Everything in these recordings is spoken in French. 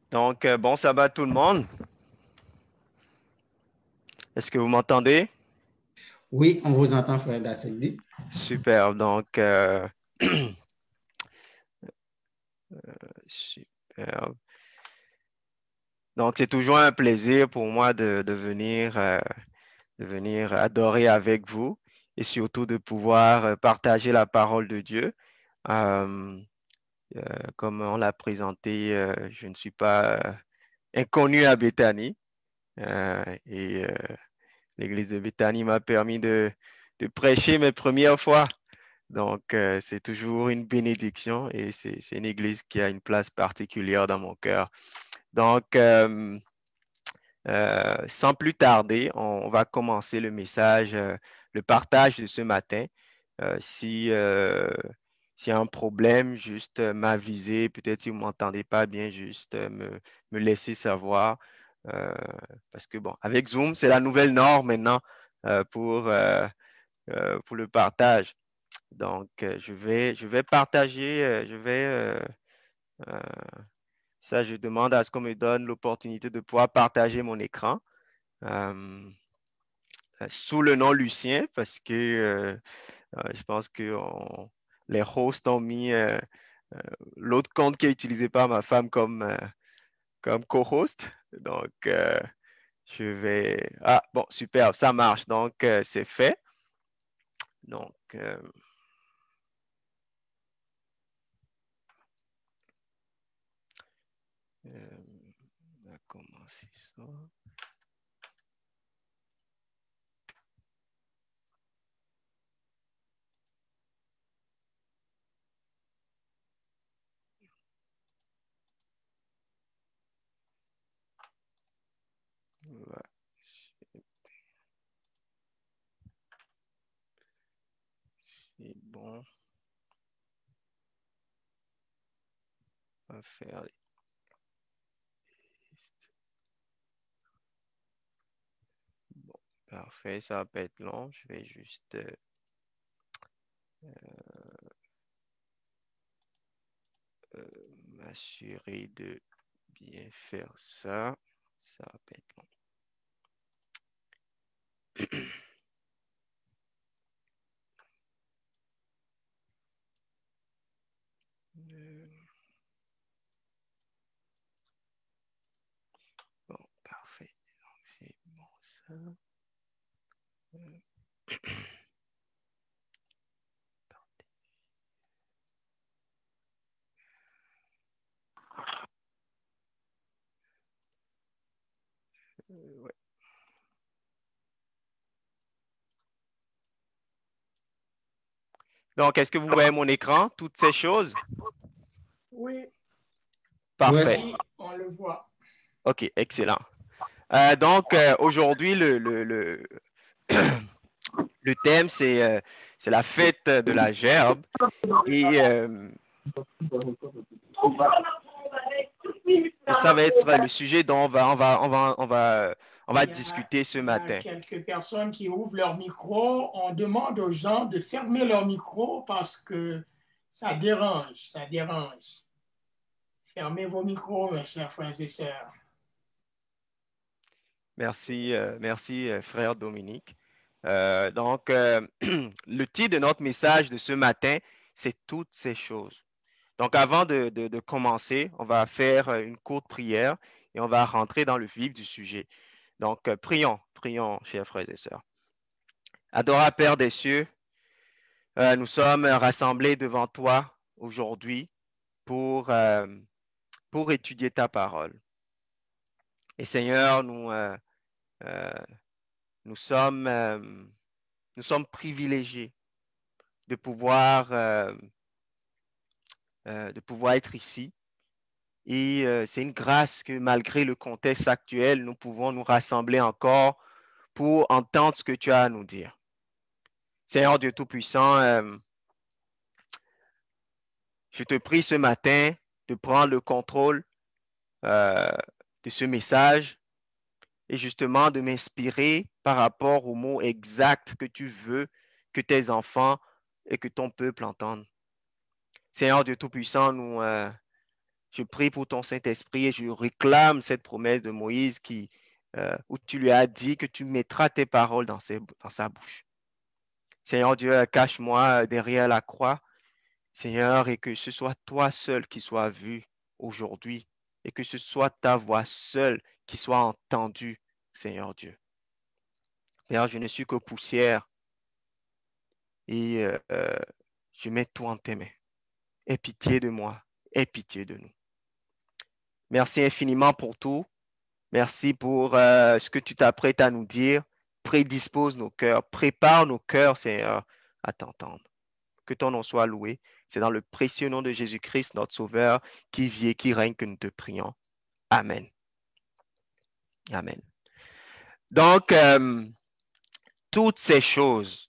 Donc, bon sabbat tout le monde. Est-ce que vous m'entendez? Oui, on vous entend, frère Dasseldi. Super. Donc, super. Donc, c'est toujours un plaisir pour moi de venir adorer avec vous et surtout de pouvoir partager la parole de Dieu. Euh, euh, Comme on l'a présenté, je ne suis pas inconnu à Bethany. Et l'église de Bethany m'a permis de prêcher mes premières fois. Donc, c'est toujours une bénédiction et c'est une église qui a une place particulière dans mon cœur. Donc, sans plus tarder, on va commencer le message, le partage de ce matin. Si s'il y a un problème, juste m'aviser. Peut-être si vous ne m'entendez pas bien, juste me laisser savoir. Euh, Parce que, bon, avec Zoom, c'est la nouvelle norme maintenant euh, pour, euh, pour le partage. Donc, je vais partager, euh, ça, je demande à ce qu'on me donne l'opportunité de pouvoir partager mon écran euh, sous le nom Lucien parce que je pense que les hosts ont mis euh, l'autre compte qui est utilisé par ma femme comme co-host. Donc, je vais... Ah, bon, super, ça marche. Donc, c'est fait. Donc, on va commencer ça. Ouais, c'est bon. On va faire les listes. Bon, parfait, ça va pas être long. Je vais juste m'assurer de bien faire ça. Ça va pas être long. Euh, Bon, parfait. Donc, c'est bon ça. Euh, ouais. Donc, est-ce que vous voyez mon écran, toutes ces choses? Oui, Oui, Parfait. oui, on le voit. OK, excellent. Donc, aujourd'hui, le thème, c'est la fête de la gerbe. Et, et ça va être le sujet dont on va Il y a, discuter ce il y a matin. quelques personnes qui ouvrent leur micro. On demande aux gens de fermer leur micro parce que ça dérange, ça dérange. Fermez vos micros, mes chers frères et sœurs. Merci, merci, frère Dominique. Donc, le titre de notre message de ce matin, c'est toutes ces choses. Donc, avant de commencer, on va faire une courte prière et on va rentrer dans le vif du sujet. Donc, prions, chers frères et sœurs. Adorable Père des cieux, nous sommes rassemblés devant toi aujourd'hui pour, euh, pour étudier ta parole. Et Seigneur, euh, nous sommes, euh, nous sommes privilégiés de de pouvoir être ici. Et c'est une grâce que malgré le contexte actuel, nous pouvons nous rassembler encore pour entendre ce que tu as à nous dire. Seigneur Dieu Tout-Puissant, je te prie ce matin de prendre le contrôle euh, de ce message et justement de m'inspirer par rapport aux mots exacts que tu veux que tes enfants et que ton peuple entendent. Seigneur Dieu Tout-Puissant, Je prie pour ton Saint-Esprit et je réclame cette promesse de Moïse où tu lui as dit que tu mettras tes paroles dans sa bouche. Seigneur Dieu, cache-moi derrière la croix, Seigneur, et que ce soit toi seul qui soit vu aujourd'hui et que ce soit ta voix seule qui soit entendue, Seigneur Dieu. Seigneur, je ne suis que poussière et je mets tout en tes mains. Aie pitié de moi, aie pitié de nous. Merci infiniment pour tout. Merci pour ce que tu t'apprêtes à nous dire. Prédispose nos cœurs, prépare nos cœurs, Seigneur, à t'entendre. Que ton nom soit loué. C'est dans le précieux nom de Jésus-Christ, notre Sauveur, qui vit et qui règne, que nous te prions. Amen. Amen. Donc, toutes ces choses.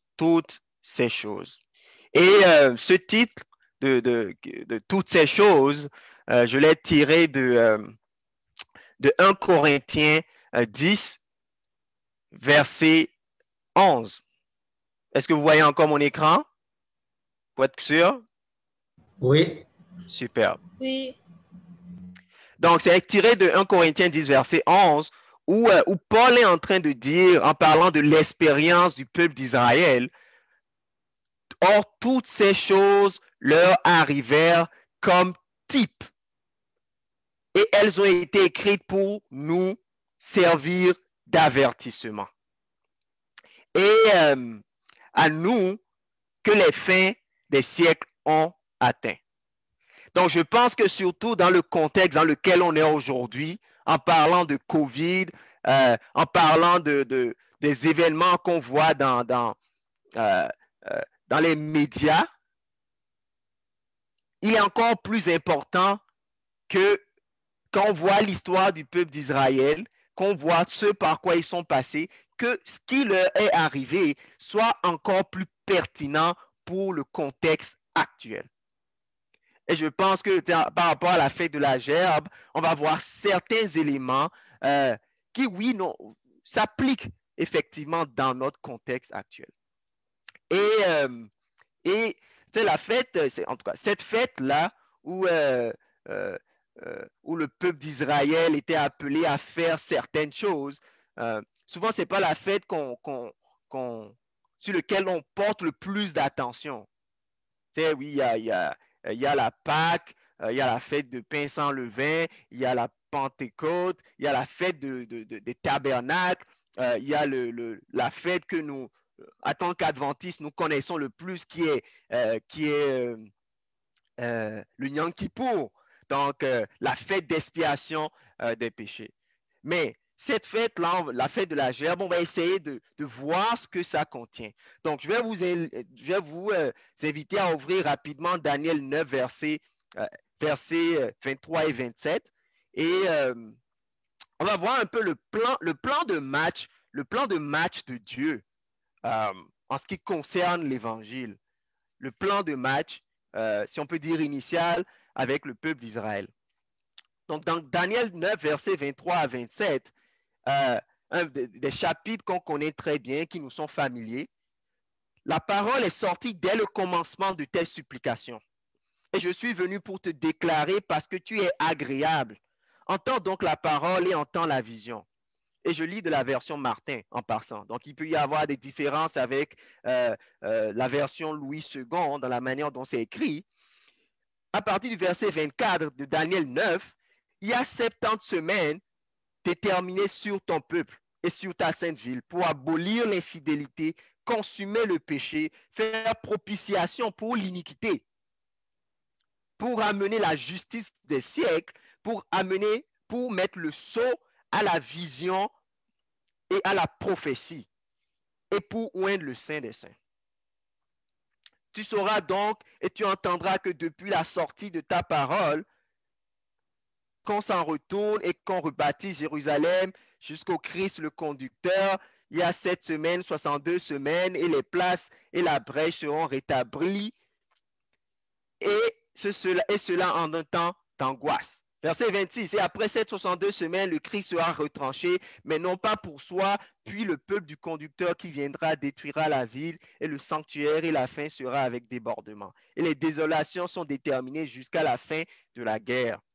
Et ce titre de toutes ces choses, je l'ai tiré de 1 Corinthiens 10, verset 11. Est-ce que vous voyez encore mon écran? Pour être sûr? Oui. Super. Oui. Donc, c'est tiré de 1 Corinthiens 10, verset 11, où Paul est en train de dire, en parlant de l'expérience du peuple d'Israël, or, toutes ces choses leur arrivèrent comme type. Et elles ont été écrites pour nous servir d'avertissement. Et à nous que les fins des siècles ont atteint. Donc, je pense que surtout dans le contexte dans lequel on est aujourd'hui, en parlant de COVID, en parlant des événements qu'on voit dans les médias, il est encore plus important que quand on voit l'histoire du peuple d'Israël, qu'on voit ce par quoi ils sont passés, que ce qui leur est arrivé soit encore plus pertinent pour le contexte actuel. Et je pense que par rapport à la fête de la gerbe, on va voir certains éléments qui, oui, s'appliquent effectivement dans notre contexte actuel. Et c'est la fête, en tout cas, cette fête-là où le peuple d'Israël était appelé à faire certaines choses, souvent, ce n'est pas la fête sur laquelle on porte le plus d'attention. Oui, il y a la Pâque, il y a la fête de pain sans levain, il y a la Pentecôte, il y a la fête des tabernacles, il y a la fête que nous, en tant qu'adventistes, nous connaissons le plus, qui est le Yom Kippour, donc la fête d'expiation des péchés. Mais cette fête-là, la fête de la gerbe, on va essayer de voir ce que ça contient. Donc, je vais vous inviter à ouvrir rapidement Daniel 9, versets 23 et 27. Et on va voir un peu le plan de match de Dieu en ce qui concerne l'Évangile. Le plan de match, si on peut dire initial, avec le peuple d'Israël. Donc, dans Daniel 9, versets 23 à 27, un des chapitres qu'on connaît très bien, qui nous sont familiers, la parole est sortie dès le commencement de tes supplications. Et je suis venu pour te déclarer parce que tu es agréable. Entends donc la parole et entends la vision. Et je lis de la version Martin en passant. Donc, il peut y avoir des différences avec la version Louis II dans la manière dont c'est écrit. À partir du verset 24 de Daniel 9, il y a 70 semaines déterminées sur ton peuple et sur ta sainte ville pour abolir l'infidélité, consumer le péché, faire propitiation pour l'iniquité, pour amener la justice des siècles, pour mettre le sceau à la vision et à la prophétie, et pour oindre le Saint des Saints. Tu sauras donc et tu entendras que depuis la sortie de ta parole, qu'on s'en retourne et qu'on rebâtisse Jérusalem jusqu'au Christ le conducteur, il y a 7 semaines, 62 semaines, et les places et la brèche seront rétablies, et cela en un temps d'angoisse. Verset 26, et après cette 62 semaines, le Christ sera retranché, mais non pas pour soi, puis le peuple du conducteur qui viendra détruira la ville, et le sanctuaire, et la fin sera avec débordement. Et les désolations sont déterminées jusqu'à la fin de la guerre.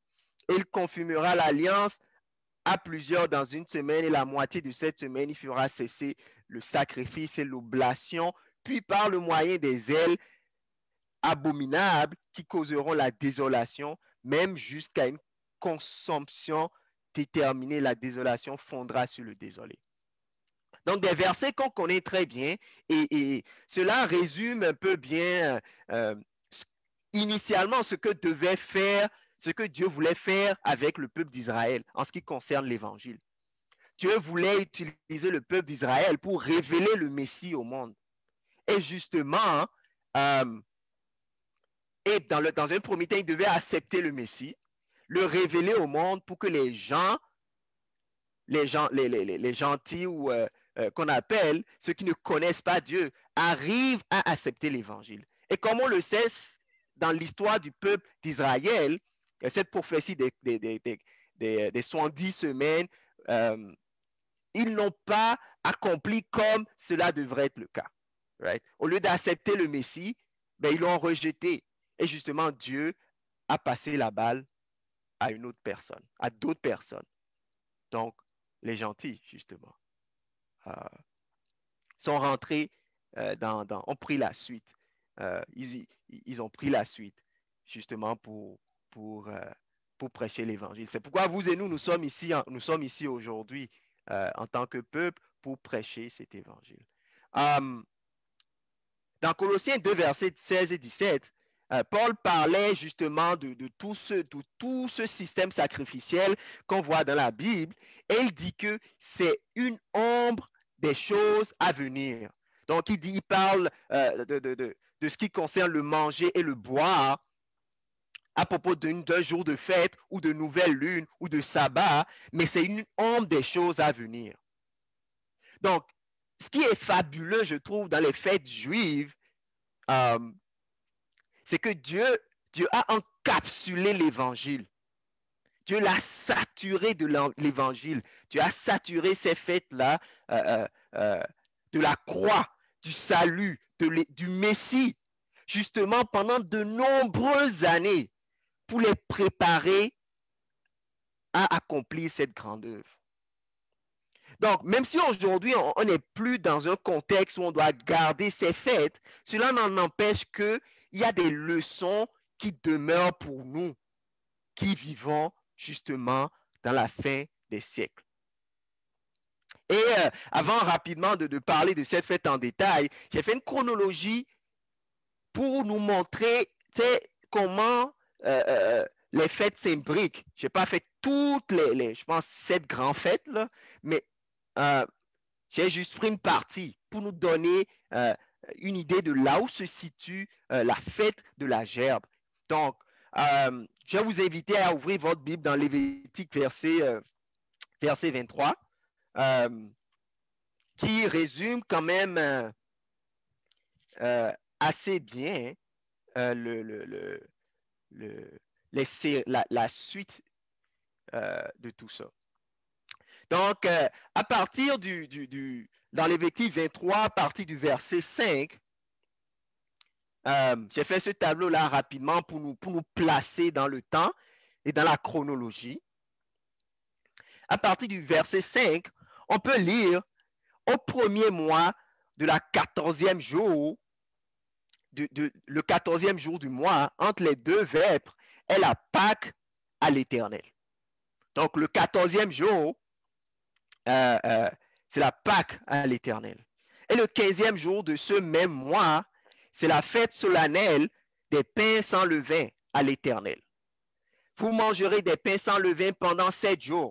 il confirmera l'alliance à plusieurs dans une semaine, et la moitié de cette semaine, il fera cesser le sacrifice et l'oblation, puis par le moyen des ailes abominables qui causeront la désolation, même jusqu'à une consommation déterminée, la désolation fondra sur le désolé. Donc, des versets qu'on connaît très bien, et cela résume un peu bien initialement ce que devait faire, ce que Dieu voulait faire avec le peuple d'Israël en ce qui concerne l'évangile. Dieu voulait utiliser le peuple d'Israël pour révéler le Messie au monde. Et justement, et dans un premier temps, il devait accepter le Messie, le révéler au monde pour que les gentils ou qu'on appelle ceux qui ne connaissent pas Dieu arrivent à accepter l'évangile. Et comme on le sait, dans l'histoire du peuple d'Israël, cette prophétie des 70 semaines, ils n'ont pas accompli comme cela devrait être le cas. Right? Au lieu d'accepter le Messie, ben, ils l'ont rejeté. Et justement, Dieu a passé la balle à une autre personne, à d'autres personnes. Donc, les gentils, justement, sont rentrés ont pris la suite. Ils ont pris la suite, justement, pour prêcher l'évangile. C'est pourquoi vous et nous sommes ici aujourd'hui en tant que peuple pour prêcher cet évangile. Dans Colossiens 2, versets 16 et 17, Paul parlait justement de tout ce système sacrificiel qu'on voit dans la Bible, et il dit que c'est une ombre des choses à venir. Donc, il parle de ce qui concerne le manger et le boire à propos d'un jour de fête ou de nouvelle lune ou de sabbat, mais c'est une ombre des choses à venir. Donc, ce qui est fabuleux, je trouve, dans les fêtes juives, c'est que Dieu a encapsulé l'évangile. Dieu l'a saturé de l'évangile. Dieu a saturé ces fêtes-là de la croix, du salut, du Messie, justement pendant de nombreuses années pour les préparer à accomplir cette grande œuvre. Donc, même si aujourd'hui, on n'est plus dans un contexte où on doit garder ces fêtes, cela n'en empêche qu'il y a des leçons qui demeurent pour nous, qui vivons justement dans la fin des siècles. Et avant rapidement de parler de cette fête en détail, j'ai fait une chronologie pour nous montrer comment les fêtes s'imbriquent. Je n'ai pas fait toutes je pense, 7 grandes fêtes, là, mais j'ai juste pris une partie pour nous donner une idée de là où se situe la fête de la gerbe. Donc, je vais vous inviter à ouvrir votre Bible dans Lévitique verset 23, qui résume quand même assez bien la suite de tout ça. Donc, à partir dans Lévitique 23, à partir du verset 5, j'ai fait ce tableau-là rapidement pour nous placer dans le temps et dans la chronologie. À partir du verset 5, on peut lire au premier mois de la 14e jour, le 14e jour du mois, entre les deux vêpres, est la Pâque à l'Éternel. Donc, le 14e jour, c'est la Pâque à l'Éternel. Et le 15e jour de ce même mois, c'est la fête solennelle des pains sans levain à l'Éternel. Vous mangerez des pains sans levain pendant 7 jours.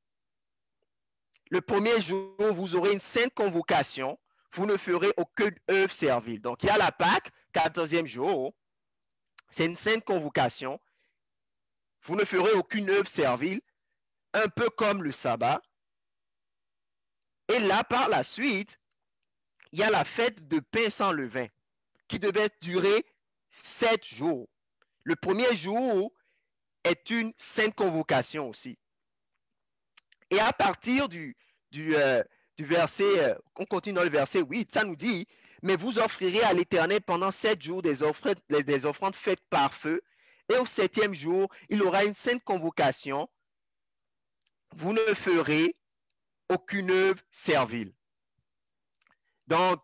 Le premier jour, vous aurez une sainte convocation. Vous ne ferez aucune œuvre servile. Donc, il y a la Pâque, 14e jour. C'est une sainte convocation. Vous ne ferez aucune œuvre servile, un peu comme le sabbat. Et là, par la suite, il y a la fête de pain sans levain qui devait durer 7 jours. Le premier jour est une sainte convocation aussi. Et à partir du verset, on continue dans le verset 8, ça nous dit, mais vous offrirez à l'Éternel pendant 7 jours des offrandes faites par feu, Et au 7e jour, il aura une sainte convocation. Vous ne ferez aucune œuvre servile. Donc,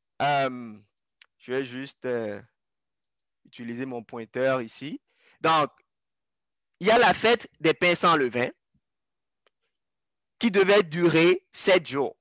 je vais juste utiliser mon pointeur ici. Donc, il y a la fête des pains sans levain qui devait durer 7 jours.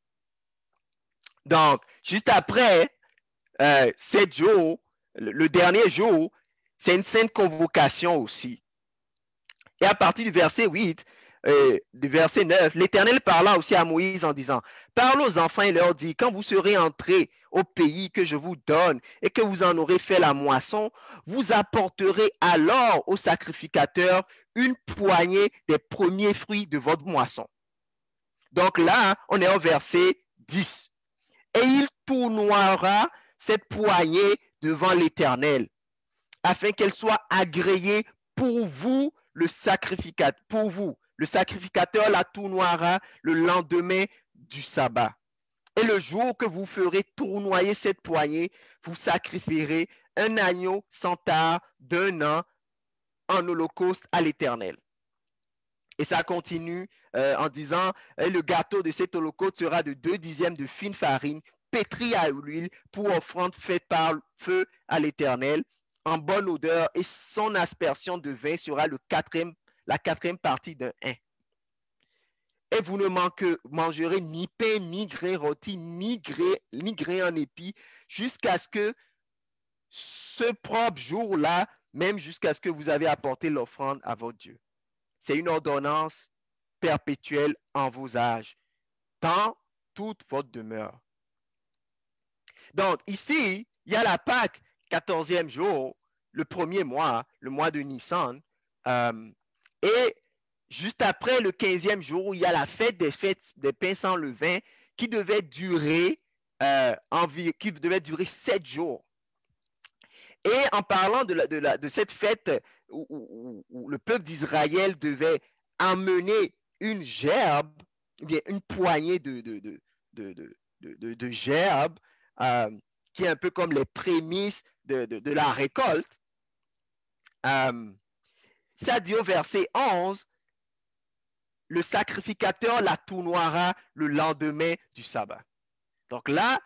Donc, juste après 7 jours, le dernier jour, c'est une sainte convocation aussi. Et à partir du verset 8, du verset 9, l'Éternel parla aussi à Moïse en disant, parle aux enfants et leur dit, quand vous serez entrés au pays que je vous donne et que vous en aurez fait la moisson, vous apporterez alors au sacrificateur une poignée des premiers fruits de votre moisson. Donc là, on est au verset 10. Et il tournoiera cette poignée devant l'Éternel, afin qu'elle soit agréée pour vous, le sacrificateur. Pour vous, le sacrificateur la tournoiera le lendemain du sabbat. Et le jour que vous ferez tournoyer cette poignée, vous sacrifierez un agneau sans tare d'1 an en holocauste à l'Éternel. Et ça continue en disant, le gâteau de cet holocauste sera de 2 dixièmes de fine farine, pétrie à l'huile pour offrande faite par feu à l'Éternel, en bonne odeur, et son aspersion de vin sera la quatrième partie d'un hin. Et vous ne mangerez ni pain, ni grain rôti, ni grain en épi, jusqu'à ce que ce propre jour-là, même jusqu'à ce que vous avez apporté l'offrande à votre Dieu. C'est une ordonnance perpétuelle en vos âges, dans toute votre demeure. Donc, ici, il y a la Pâque, 14e jour, le premier mois, le mois de Nissan, et juste après le 15e jour, il y a la fête des pains sans levain qui devait durer 7 jours. Et en parlant de cette fête où le peuple d'Israël devait emmener une gerbe, bien une poignée de gerbes, qui est un peu comme les prémices de la récolte, ça dit au verset 11, le sacrificateur la tournoiera le lendemain du sabbat. Donc là,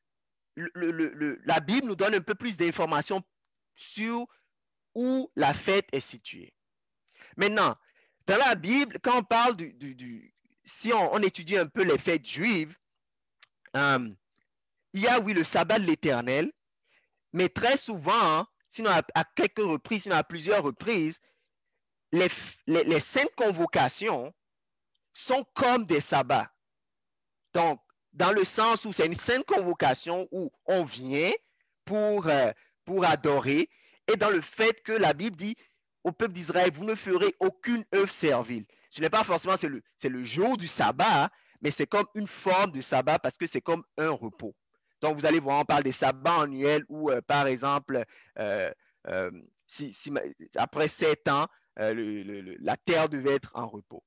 la Bible nous donne un peu plus d'informations sur où la fête est située. Maintenant, dans la Bible, quand on parle si on étudie un peu les fêtes juives, il y a, oui, le sabbat de l'Éternel, mais très souvent, sinon à quelques reprises, sinon à plusieurs reprises, les saintes convocations sont comme des sabbats. Donc, dans le sens où c'est une sainte convocation où on vient pour adorer, et dans le fait que la Bible dit au peuple d'Israël, vous ne ferez aucune œuvre servile. Ce n'est pas forcément, c'est le jour du sabbat, mais c'est comme une forme de sabbat parce que c'est comme un repos. Donc, vous allez voir, on parle des sabbats annuels où, par exemple, après 7 ans, la terre devait être en repos.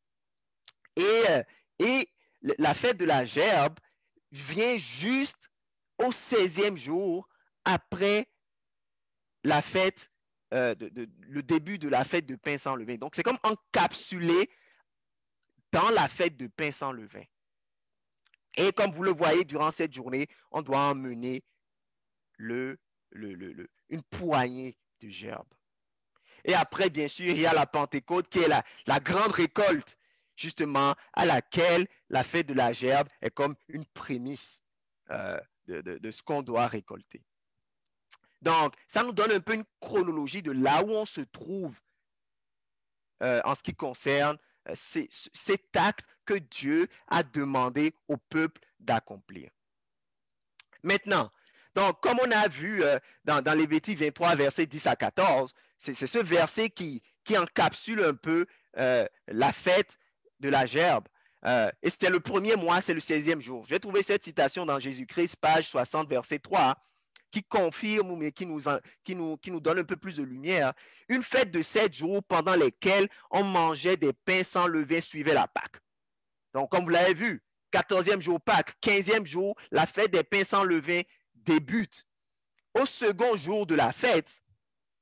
Et la fête de la gerbe vient juste au 16e jour après la fête, le début de la fête de pain sans levain. Donc, c'est comme encapsulé dans la fête de pain sans levain. Et comme vous le voyez, durant cette journée, on doit emmener une poignée de gerbes. Et après, bien sûr, il y a la Pentecôte qui est la grande récolte, justement, à laquelle la fête de la gerbe est comme une prémisse de ce qu'on doit récolter. Donc, ça nous donne un peu une chronologie de là où on se trouve en ce qui concerne cet acte que Dieu a demandé au peuple d'accomplir. Maintenant, donc, comme on a vu dans Lévitique 23, versets 10 à 14, c'est ce verset qui encapsule un peu la fête de la gerbe. Et c'était le premier mois, c'est le 16e jour. J'ai trouvé cette citation dans Jésus-Christ, page 60, verset 3, qui confirme, mais qui nous donne un peu plus de lumière. Une fête de 7 jours pendant lesquels on mangeait des pains sans levain suivait la Pâque. Donc, comme vous l'avez vu, 14e jour Pâques, 15e jour, la fête des pains sans levain débute. Au second jour de la fête,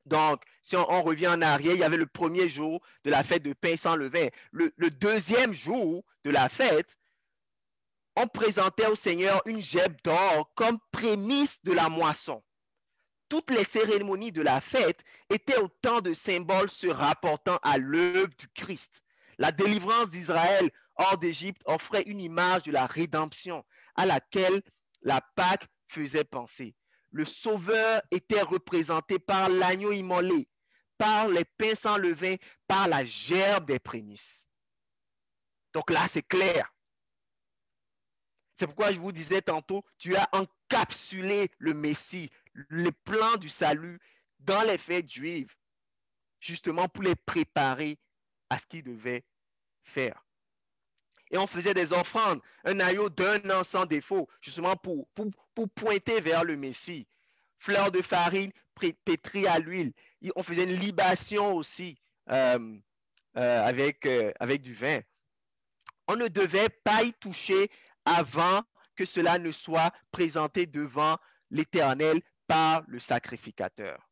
Donc, si on revient en arrière, il y avait le premier jour de la fête de pain sans levain. Le deuxième jour de la fête, on présentait au Seigneur une gemme d'or comme prémisse de la moisson. Toutes les cérémonies de la fête étaient autant de symboles se rapportant à l'œuvre du Christ. La délivrance d'Israël hors d'Égypte offrait une image de la rédemption à laquelle la Pâque faisait penser. Le Sauveur était représenté par l'agneau immolé, par les pains sans levain, par la gerbe des prémices. Donc là, c'est clair. C'est pourquoi je vous disais tantôt, tu as encapsulé le Messie, le plan du salut dans les fêtes juives, justement pour les préparer à ce qu'ils devaient faire. Et on faisait des offrandes, un agneau d'un an sans défaut, justement pour pointer vers le Messie. Fleurs de farine pétries à l'huile. On faisait une libation aussi avec du vin. On ne devait pas y toucher avant que cela ne soit présenté devant l'Éternel par le sacrificateur.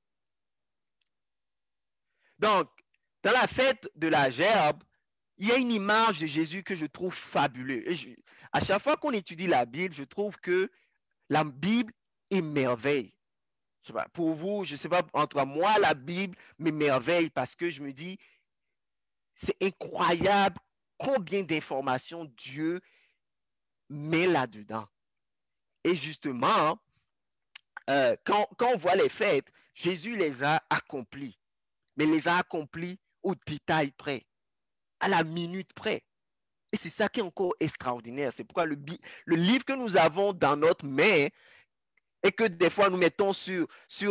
Donc, dans la fête de la gerbe, il y a une image de Jésus que je trouve fabuleuse. À chaque fois qu'on étudie la Bible, je trouve que la Bible émerveille. Je sais pas, pour vous, je ne sais pas, en tout cas, moi, la Bible m'émerveille parce que je me dis, c'est incroyable combien d'informations Dieu met là-dedans. Et justement, quand on voit les fêtes, Jésus les a accomplies, mais les a accomplies au détail près, à la minute près. Et c'est ça qui est encore extraordinaire. C'est pourquoi le livre que nous avons dans notre main et que des fois nous mettons sur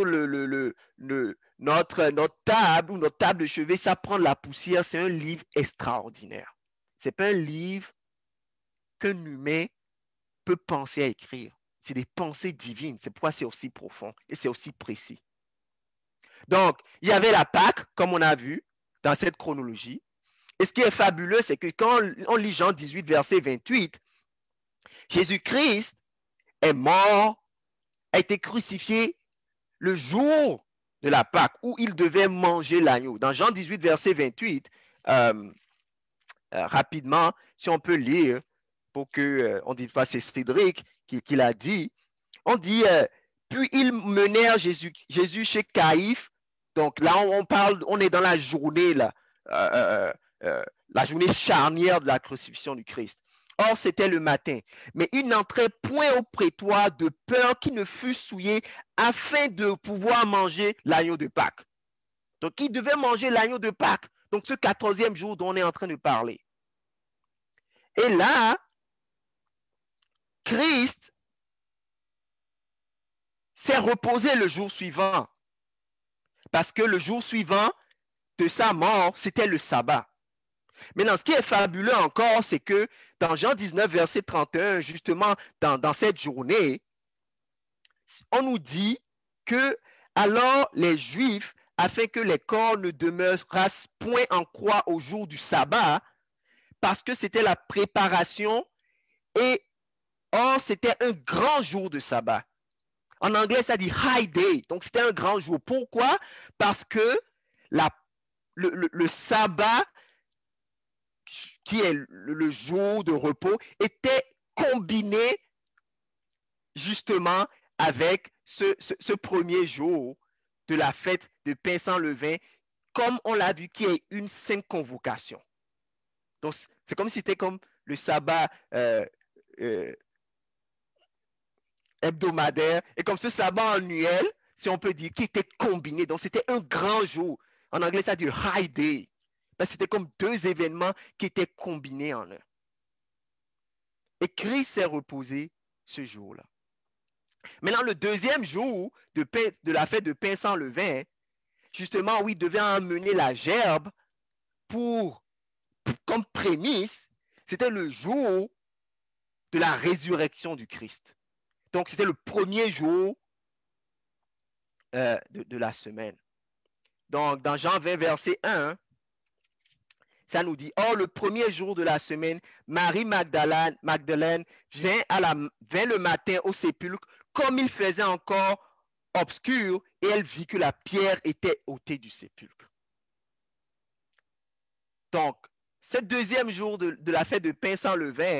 notre table ou notre table de chevet, ça prend de la poussière. C'est un livre extraordinaire. Ce n'est pas un livre qu'un humain peut penser à écrire. C'est des pensées divines. C'est pourquoi c'est aussi profond et c'est aussi précis. Donc, il y avait la Pâque, comme on a vu dans cette chronologie. Et ce qui est fabuleux, c'est que quand on lit Jean 18, verset 28, Jésus-Christ est mort, a été crucifié le jour de la Pâque où il devait manger l'agneau. Dans Jean 18, verset 28, rapidement, si on peut lire, pour qu'on ne dise pas c'est Cédric qui l'a dit, on dit, puis ils menèrent Jésus chez Caïphe. Donc là, on est dans la journée, là, la journée charnière de la crucifixion du Christ. Or, c'était le matin. Mais il n'entrait point au prétoire de peur qu'il ne fût souillé afin de pouvoir manger l'agneau de Pâques. Donc, il devait manger l'agneau de Pâques. Donc, ce 14e jour dont on est en train de parler. Et là, Christ s'est reposé le jour suivant. Parce que le jour suivant de sa mort, c'était le sabbat. Maintenant, ce qui est fabuleux encore, c'est que dans Jean 19, verset 31, justement, dans cette journée, on nous dit que alors les Juifs, afin que les corps ne demeurassent point en croix au jour du sabbat, parce que c'était la préparation, et or c'était un grand jour de sabbat. En anglais, ça dit high day, donc c'était un grand jour. Pourquoi? Parce que le sabbat, qui est le jour de repos, était combiné justement avec ce premier jour de la fête de pain sans levain, comme on l'a vu, qui est une sainte convocation. Donc, c'est comme si c'était comme le sabbat hebdomadaire, et comme ce sabbat annuel, si on peut dire, qui était combiné. Donc, c'était un grand jour. En anglais, ça dit high day. C'était comme deux événements qui étaient combinés en un. Et Christ s'est reposé ce jour-là. Maintenant, le deuxième jour de la fête de pain sans levain, justement, où il devait emmener la gerbe comme prémisse, c'était le jour de la résurrection du Christ. Donc, c'était le premier jour de la semaine. Donc, dans Jean 20, verset 1, ça nous dit, or le premier jour de la semaine, Marie Magdalène vint le matin au sépulcre, comme il faisait encore obscure et elle vit que la pierre était ôtée du sépulcre. Donc, ce deuxième jour de la fête de pain sans levain,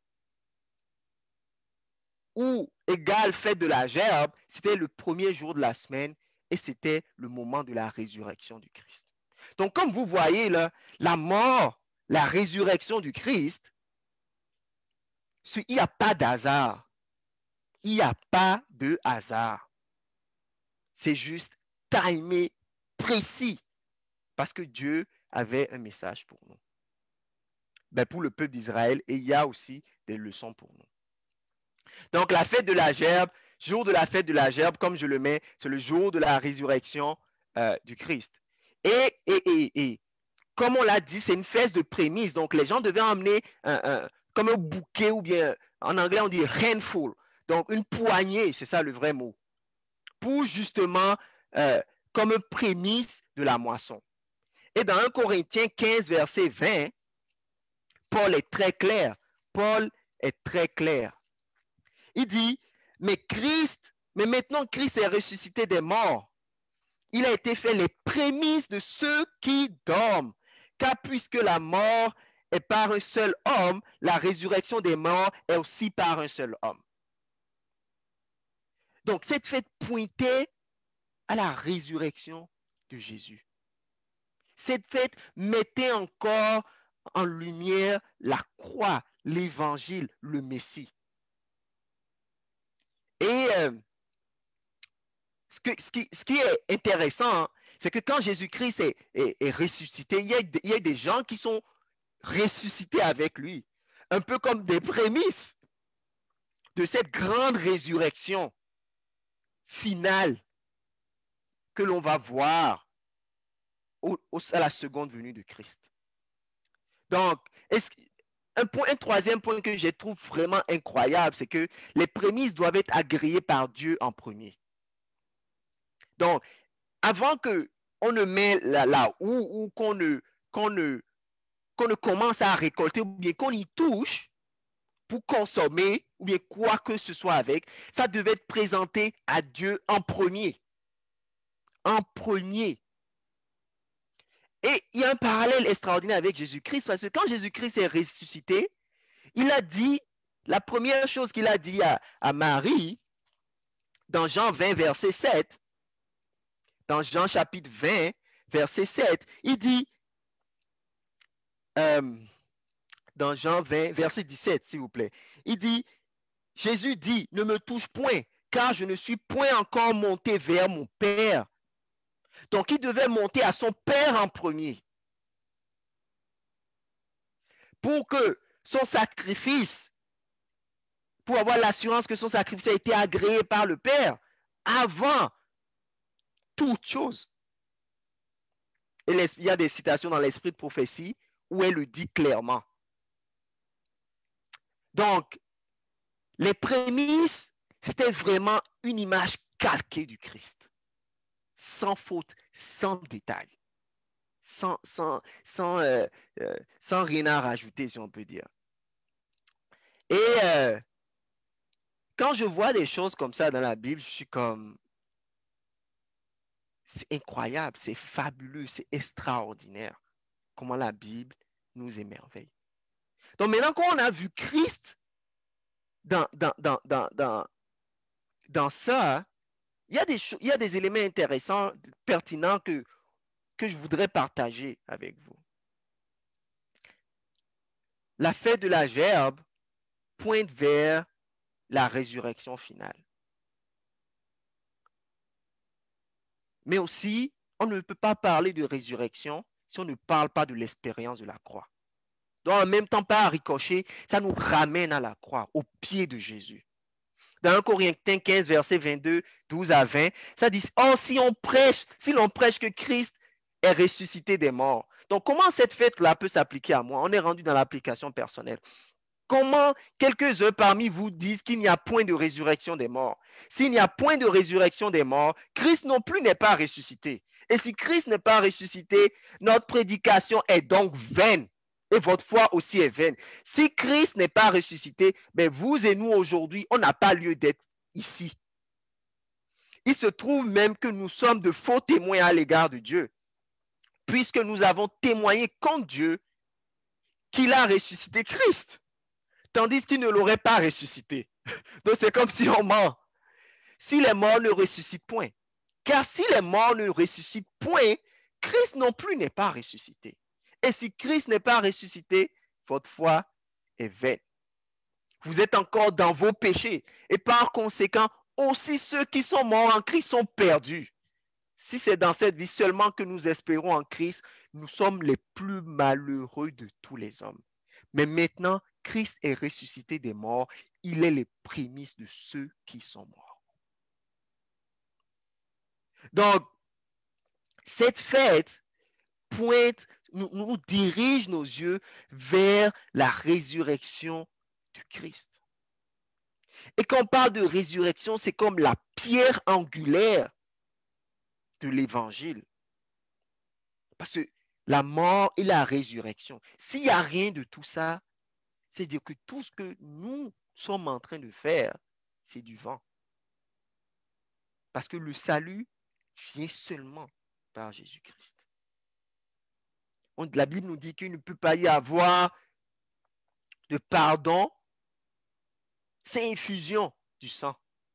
ou égale fête de la gerbe, c'était le premier jour de la semaine et c'était le moment de la résurrection du Christ. Donc, comme vous voyez là, la mort, la résurrection du Christ, il n'y a pas d'hasard. Il n'y a pas de hasard. C'est juste timé, précis, parce que Dieu avait un message pour nous. Ben, pour le peuple d'Israël, et il y a aussi des leçons pour nous. Donc, la fête de la gerbe, jour de la fête de la gerbe, comme je le mets, c'est le jour de la résurrection du Christ. Et comme on l'a dit, c'est une fête de prémices. Donc, les gens devaient emmener comme un bouquet, ou bien en anglais, on dit handful. Donc, une poignée, c'est ça le vrai mot. Pour justement, comme une prémisse de la moisson. Et dans 1 Corinthiens 15, verset 20, Paul est très clair. Paul est très clair. Il dit, mais maintenant Christ est ressuscité des morts. Il a été fait les prémices de ceux qui dorment. Car puisque la mort est par un seul homme, la résurrection des morts est aussi par un seul homme. Donc, cette fête pointait à la résurrection de Jésus. Cette fête mettait encore en lumière la croix, l'évangile, le Messie. Et ce qui est intéressant, c'est que quand Jésus-Christ est ressuscité, il y a des gens qui sont ressuscités avec lui, un peu comme des prémices de cette grande résurrection finale que l'on va voir à la seconde venue de Christ. Donc, un troisième point que je trouve vraiment incroyable, c'est que les prémices doivent être agréées par Dieu en premier. Donc, avant qu'on ne met la houe ou qu'on ne commence à récolter ou bien qu'on y touche pour consommer ou bien quoi que ce soit avec, ça devait être présenté à Dieu en premier. En premier. Et il y a un parallèle extraordinaire avec Jésus-Christ, parce que quand Jésus-Christ est ressuscité, il a dit, la première chose qu'il a dit à Marie, dans Jean 20, verset 7, dans Jean chapitre 20, verset 7, il dit, dans Jean 20, verset 17, s'il vous plaît, il dit, Jésus dit, ne me touche point, car je ne suis point encore monté vers mon Père. Donc, il devait monter à son Père en premier. Pour que son sacrifice, pour avoir l'assurance que son sacrifice a été agréé par le Père, avant toute chose. Et il y a des citations dans l'esprit de prophétie où elle le dit clairement. Donc, les prémices, c'était vraiment une image calquée du Christ. Sans faute, sans détail, sans rien à rajouter, si on peut dire. Et quand je vois des choses comme ça dans la Bible, je suis comme, c'est incroyable, c'est fabuleux, c'est extraordinaire comment la Bible nous émerveille. Donc maintenant qu'on a vu Christ dans ça, il y a des éléments intéressants, pertinents que je voudrais partager avec vous. La fête de la gerbe pointe vers la résurrection finale. Mais aussi, on ne peut pas parler de résurrection si on ne parle pas de l'expérience de la croix. Donc, en même temps, par ricochet, ça nous ramène à la croix, au pied de Jésus. Dans 1 Corinthiens 15, verset 22, 12 à 20, ça dit, oh, si l'on prêche que Christ est ressuscité des morts. Donc, comment cette fête-là peut s'appliquer à moi? On est rendu dans l'application personnelle. Comment quelques-uns parmi vous disent qu'il n'y a point de résurrection des morts? S'il n'y a point de résurrection des morts, Christ non plus n'est pas ressuscité. Et si Christ n'est pas ressuscité, notre prédication est donc vaine. Et votre foi aussi est vaine. Si Christ n'est pas ressuscité, ben vous et nous aujourd'hui, on n'a pas lieu d'être ici. Il se trouve même que nous sommes de faux témoins à l'égard de Dieu, puisque nous avons témoigné contre Dieu qu'il a ressuscité Christ, tandis qu'il ne l'aurait pas ressuscité. Donc c'est comme si on ment. Si les morts ne ressuscitent point, car si les morts ne ressuscitent point, Christ non plus n'est pas ressuscité. Et si Christ n'est pas ressuscité, votre foi est vaine. Vous êtes encore dans vos péchés et par conséquent, aussi ceux qui sont morts en Christ sont perdus. Si c'est dans cette vie seulement que nous espérons en Christ, nous sommes les plus malheureux de tous les hommes. Mais maintenant, Christ est ressuscité des morts. Il est les prémices de ceux qui sont morts. Donc, cette fête nous dirige nos yeux vers la résurrection de Christ. Et quand on parle de résurrection, c'est comme la pierre angulaire de l'évangile. Parce que la mort et la résurrection, s'il n'y a rien de tout ça, c'est-à-dire que tout ce que nous sommes en train de faire, c'est du vent. Parce que le salut vient seulement par Jésus-Christ. La Bible nous dit qu'il ne peut pas y avoir de pardon sans infusion du sang.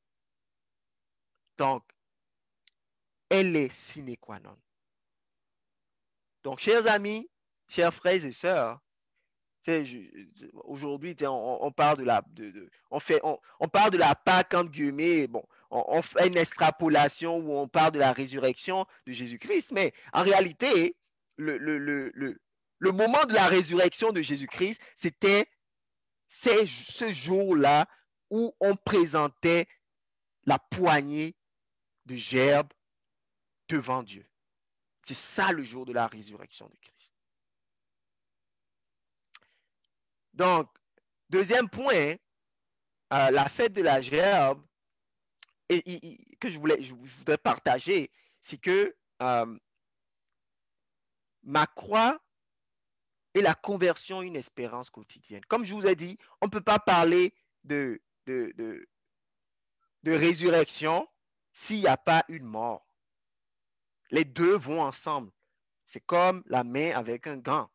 Donc, elle est sine qua non. Donc, chers amis, chers frères et sœurs, aujourd'hui, on parle de on parle de la Pâque entre guillemets. Bon, on fait une extrapolation où on parle de la résurrection de Jésus-Christ, mais en réalité, le moment de la résurrection de Jésus-Christ, c'était ce jour-là où on présentait la poignée de gerbes devant Dieu. C'est ça le jour de la résurrection de Christ. Donc, deuxième point, la fête de la gerbe que je voudrais partager, c'est que ma croix est la conversion à une espérance quotidienne. Comme je vous ai dit, on ne peut pas parler de résurrection s'il n'y a pas une mort. Les deux vont ensemble. C'est comme la main avec un gant.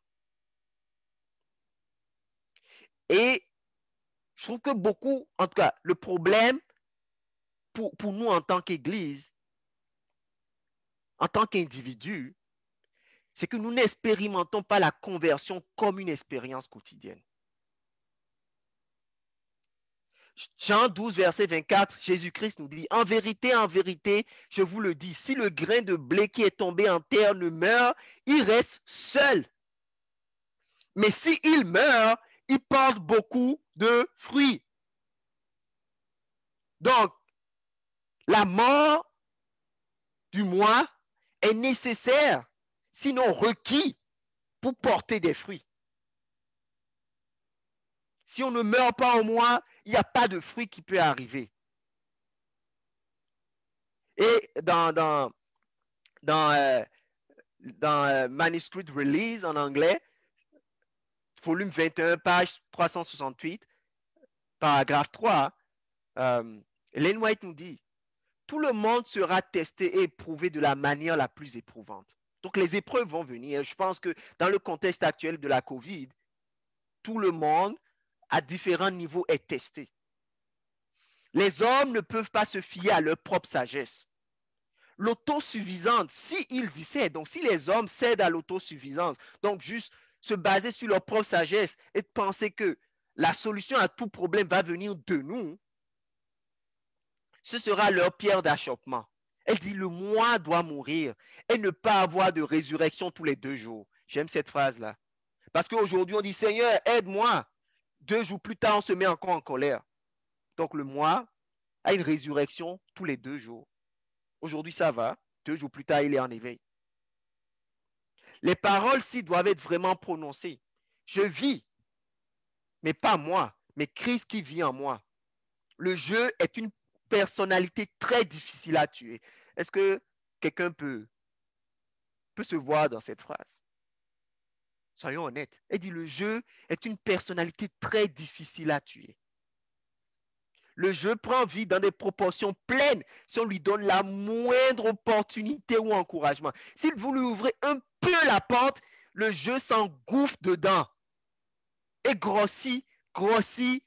Et je trouve que beaucoup, en tout cas, le problème pour nous en tant qu'Église, en tant qu'individu, c'est que nous n'expérimentons pas la conversion comme une expérience quotidienne. Jean 12, verset 24, Jésus-Christ nous dit, en vérité, je vous le dis, si le grain de blé qui est tombé en terre ne meurt, il reste seul. Mais s'il meurt, il porte beaucoup de fruits. Donc, la mort du moi est nécessaire, sinon requis, pour porter des fruits. Si on ne meurt pas en moi, il n'y a pas de fruit qui peut arriver. Et dans Manuscript Release en anglais, volume 21, page 368, paragraphe 3, Ellen White nous dit, tout le monde sera testé et éprouvé de la manière la plus éprouvante. Donc les épreuves vont venir. Je pense que dans le contexte actuel de la COVID, tout le monde à différents niveaux est testé. Les hommes ne peuvent pas se fier à leur propre sagesse. L'autosuffisance, s'ils y cèdent, donc si les hommes cèdent à l'autosuffisance, donc juste se baser sur leur propre sagesse et penser que la solution à tout problème va venir de nous, ce sera leur pierre d'achoppement. Elle dit, le moi doit mourir et ne pas avoir de résurrection tous les 2 jours. J'aime cette phrase-là. Parce qu'aujourd'hui, on dit, Seigneur, aide-moi. 2 jours plus tard, on se met encore en colère. Donc, le moi a une résurrection tous les 2 jours. Aujourd'hui, ça va. 2 jours plus tard, il est en éveil. Les paroles-ci doivent être vraiment prononcées. Je vis, mais pas moi, mais Christ qui vit en moi. Le jeu est une personnalité très difficile à tuer. Est-ce que quelqu'un peut se voir dans cette phrase? Soyons honnêtes. Elle dit, le jeu est une personnalité très difficile à tuer. Le jeu prend vie dans des proportions pleines si on lui donne la moindre opportunité ou encouragement. Si vous lui ouvrez un peu la porte, le jeu s'engouffre dedans et grossit, grossit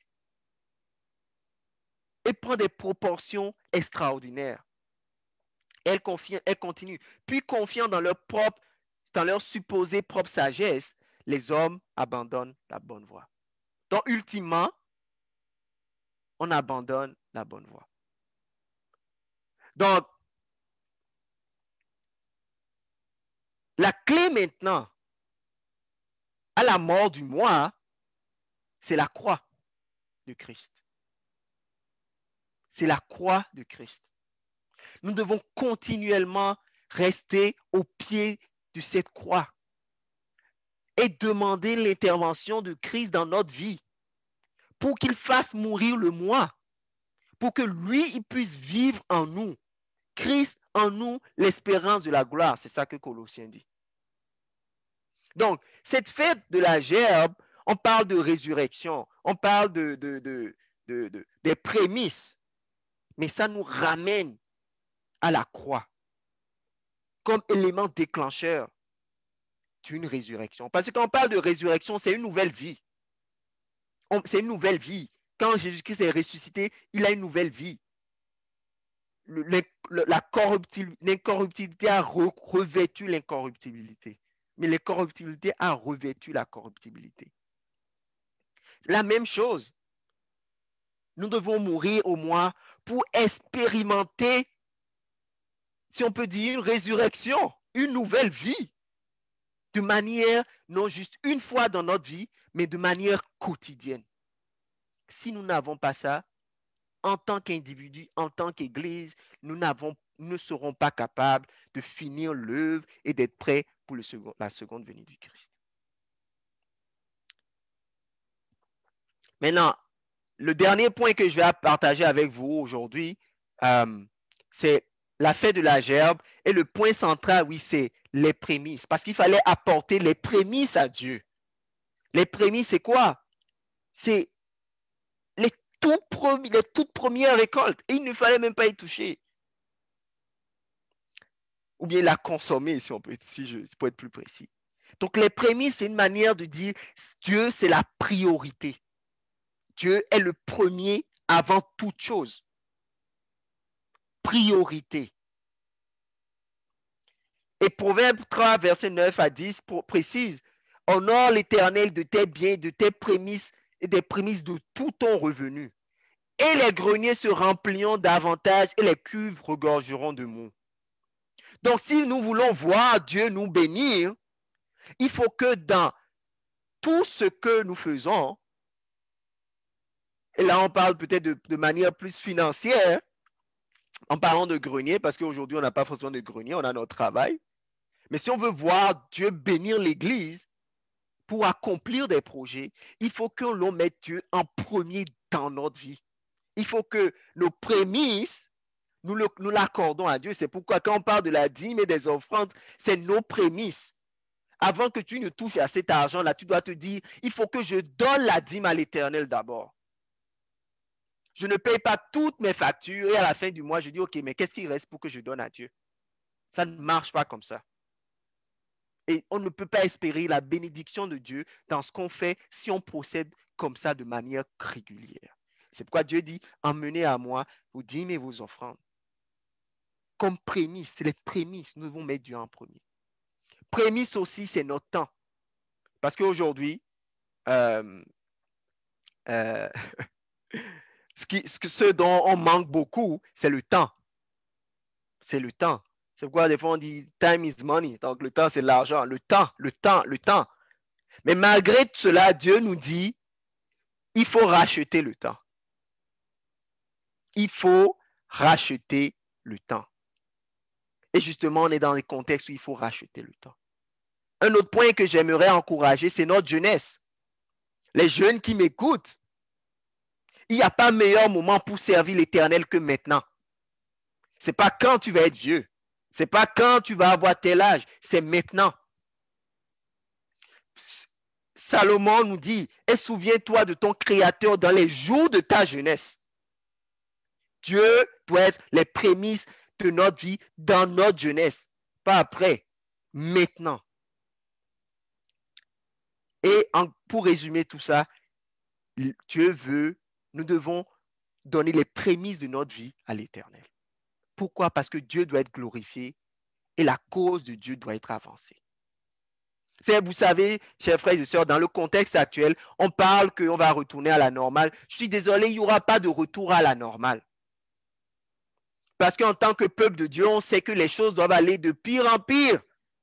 et prend des proportions extraordinaires. Elle continue. Puis, confiant dans leur supposée propre sagesse, les hommes abandonnent la bonne voie. Donc, ultimement, on abandonne la bonne voie. Donc, la clé maintenant à la mort du moi, c'est la croix de Christ. C'est la croix de Christ. Nous devons continuellement rester au pied de cette croix et demander l'intervention de Christ dans notre vie pour qu'il fasse mourir le moi, pour que lui, il puisse vivre en nous. Christ en nous, l'espérance de la gloire. C'est ça que Colossiens dit. Donc, cette fête de la gerbe, on parle de résurrection, on parle des prémices, mais ça nous ramène à la croix comme élément déclencheur d'une résurrection. Parce que quand on parle de résurrection, c'est une nouvelle vie. C'est une nouvelle vie. Quand Jésus-Christ est ressuscité, il a une nouvelle vie. L'incorruptibilité a revêtu l'incorruptibilité. Mais l'incorruptibilité a revêtu la corruptibilité. La même chose. Nous devons mourir au moins pour expérimenter, si on peut dire, une résurrection, une nouvelle vie, de manière, non juste une fois dans notre vie, mais de manière quotidienne. Si nous n'avons pas ça, en tant qu'individu, en tant qu'Église, nous ne serons pas capables de finir l'œuvre et d'être prêts pour la seconde venue du Christ. Maintenant, le dernier point que je vais partager avec vous aujourd'hui, c'est la fête de la gerbe. Et le point central, oui, c'est les prémices. Parce qu'il fallait apporter les prémices à Dieu. Les prémices, c'est quoi? C'est les toutes premières récoltes. Et il ne fallait même pas y toucher. Ou bien la consommer, si pour être plus précis. Donc, les prémices, c'est une manière de dire Dieu, c'est la priorité. Dieu est le premier avant toute chose. Priorité. Et Proverbe 3, verset 9 à 10 précise, honore l'Éternel de tes biens, de tes prémices et des prémices de tout ton revenu. Et les greniers se rempliront davantage et les cuves regorgeront de mou. Donc, si nous voulons voir Dieu nous bénir, il faut que dans tout ce que nous faisons, et là on parle peut-être de manière plus financière, en parlant de grenier, parce qu'aujourd'hui on n'a pas forcément de grenier, on a notre travail. Mais si on veut voir Dieu bénir l'Église pour accomplir des projets, il faut que l'on mette Dieu en premier dans notre vie. Il faut que nos prémices, nous l'accordons à Dieu. C'est pourquoi quand on parle de la dîme et des offrandes, c'est nos prémices. Avant que tu ne touches à cet argent-là, tu dois te dire, il faut que je donne la dîme à l'Éternel d'abord. Je ne paye pas toutes mes factures et à la fin du mois, je dis, OK, mais qu'est-ce qu'il reste pour que je donne à Dieu? Ça ne marche pas comme ça. Et on ne peut pas espérer la bénédiction de Dieu dans ce qu'on fait si on procède comme ça de manière régulière. C'est pourquoi Dieu dit, emmenez à moi vos dîmes et vos offrandes. Comme prémisse, c'est les prémices, nous devons mettre Dieu en premier. Prémisse aussi, c'est notre temps. Parce qu'aujourd'hui, ce dont on manque beaucoup, c'est le temps. C'est le temps. C'est pourquoi des fois on dit time is money. Donc le temps, c'est l'argent. Le temps. Mais malgré cela, Dieu nous dit, il faut racheter le temps. Il faut racheter le temps. Et justement, on est dans les contextes où il faut racheter le temps. Un autre point que j'aimerais encourager, c'est notre jeunesse. Les jeunes qui m'écoutent, il n'y a pas meilleur moment pour servir l'Éternel que maintenant. Ce n'est pas quand tu vas être vieux. Ce n'est pas quand tu vas avoir tel âge. C'est maintenant. Salomon nous dit, et souviens-toi de ton Créateur dans les jours de ta jeunesse. Dieu doit être les prémices de notre vie dans notre jeunesse. Pas après, maintenant. Et pour résumer tout ça, Dieu veut, nous devons donner les prémices de notre vie à l'Éternel. Pourquoi? Parce que Dieu doit être glorifié et la cause de Dieu doit être avancée. Vous savez, chers frères et sœurs, dans le contexte actuel, on parle qu'on va retourner à la normale. Je suis désolé, il n'y aura pas de retour à la normale. Parce qu'en tant que peuple de Dieu, on sait que les choses doivent aller de pire en pire.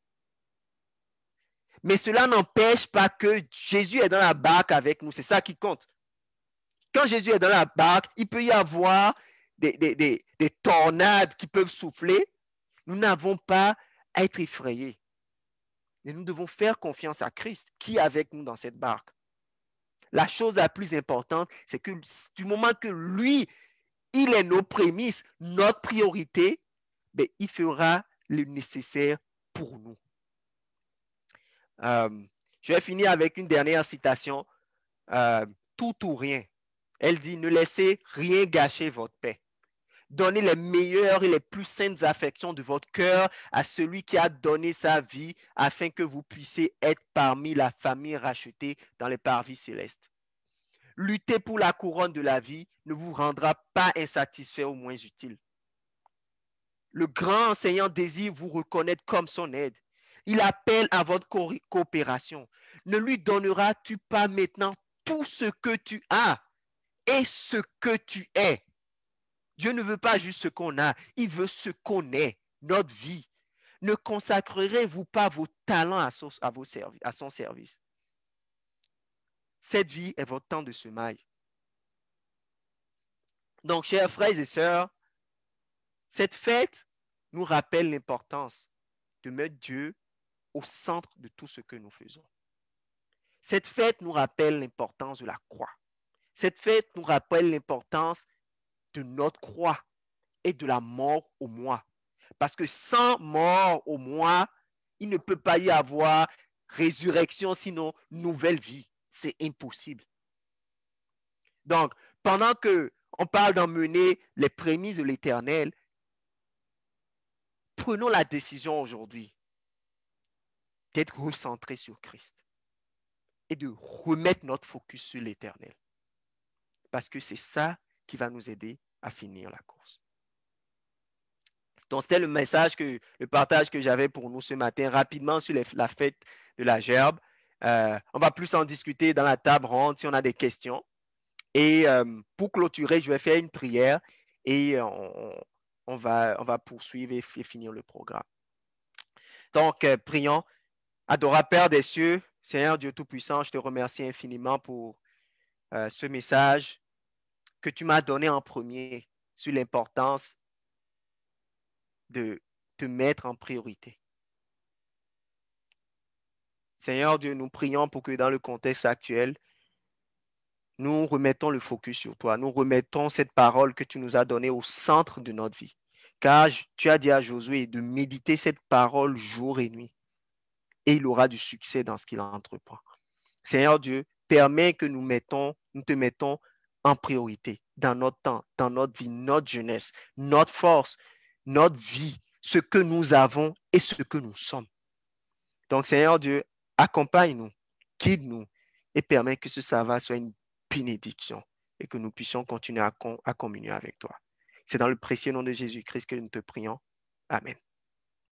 Mais cela n'empêche pas que Jésus est dans la barque avec nous. C'est ça qui compte. Quand Jésus est dans la barque, il peut y avoir des tornades qui peuvent souffler. Nous n'avons pas à être effrayés. Et nous devons faire confiance à Christ qui est avec nous dans cette barque. La chose la plus importante, c'est que du moment que lui, il est nos prémices, notre priorité, ben, il fera le nécessaire pour nous. Je vais finir avec une dernière citation. Tout ou rien. Elle dit, ne laissez rien gâcher votre paix. Donnez les meilleures et les plus saintes affections de votre cœur à celui qui a donné sa vie afin que vous puissiez être parmi la famille rachetée dans les parvis célestes. Lutter pour la couronne de la vie ne vous rendra pas insatisfait ou moins utile. Le grand enseignant désire vous reconnaître comme son aide. Il appelle à votre coopération. Ne lui donneras-tu pas maintenant tout ce que tu as et ce que tu es? Dieu ne veut pas juste ce qu'on a, il veut ce qu'on est, notre vie. Ne consacrerez-vous pas vos talents à son service? Cette vie est votre temps de semaille. Donc, chers frères et sœurs, cette fête nous rappelle l'importance de mettre Dieu au centre de tout ce que nous faisons. Cette fête nous rappelle l'importance de la croix. Cette fête nous rappelle l'importance de notre croix et de la mort au moi. Parce que sans mort au moi, il ne peut pas y avoir résurrection, sinon nouvelle vie. C'est impossible. Donc, pendant qu'on parle d'emmener les prémices de l'Éternel, prenons la décision aujourd'hui d'être recentrés sur Christ et de remettre notre focus sur l'Éternel. Parce que c'est ça qui va nous aider à finir la course. Donc, c'était le partage que j'avais pour nous ce matin, rapidement sur la fête de la gerbe. On va plus en discuter dans la table ronde si on a des questions. Et pour clôturer, je vais faire une prière et on va poursuivre et finir le programme. Donc, prions. Adorable Père des cieux, Seigneur Dieu Tout-Puissant, je te remercie infiniment pour ce message que tu m'as donné en premier sur l'importance de te mettre en priorité. Seigneur Dieu, nous prions pour que dans le contexte actuel, nous remettons le focus sur toi. Nous remettons cette parole que tu nous as donnée au centre de notre vie. Car tu as dit à Josué de méditer cette parole jour et nuit. Et il aura du succès dans ce qu'il entreprend. Seigneur Dieu, permets que nous te mettons en priorité dans notre temps, dans notre vie, notre jeunesse, notre force, notre vie, ce que nous avons et ce que nous sommes. Donc, Seigneur Dieu, accompagne-nous, guide-nous et permets que ce sabbat soit une bénédiction et que nous puissions continuer à communier avec toi. C'est dans le précieux nom de Jésus-Christ que nous te prions. Amen.